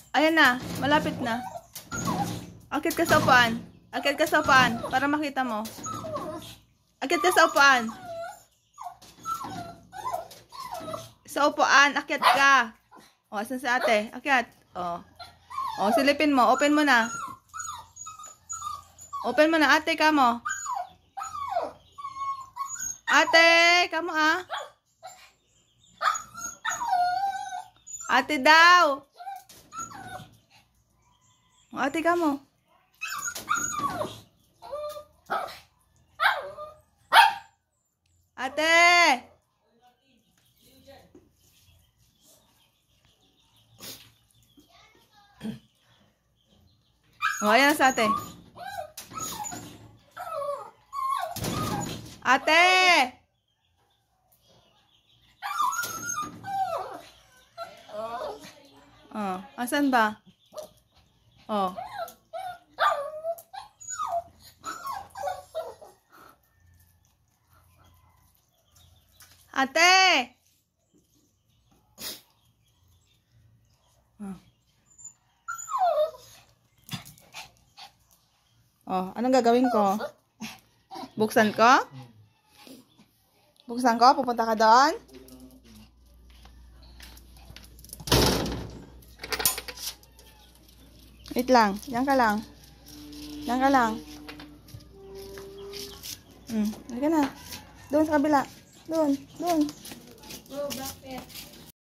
Ayan na, malapit na. Akit ka sa upuan. Akit ka sa upuan para makita mo. Akit ka sa upuan. Sa upuan, akit ka. O, asan si ate? Akit. O. O, silipin mo. Open mo na. Open mo na, ate, kamo. Ate, kamo ah. Ate daw. O, ate, kamo. Ate. O, ayan sa ate. Ate! Oh, asan ba? Oh. Ate! Oh. Oh, anong gagawin ko? Buksan ko? Buksan ko? Pupunta ka doon? Wait lang. Yan ka lang. Yan ka lang. Halika na. Doon sa kabila. Doon. Doon. Oh, bakit?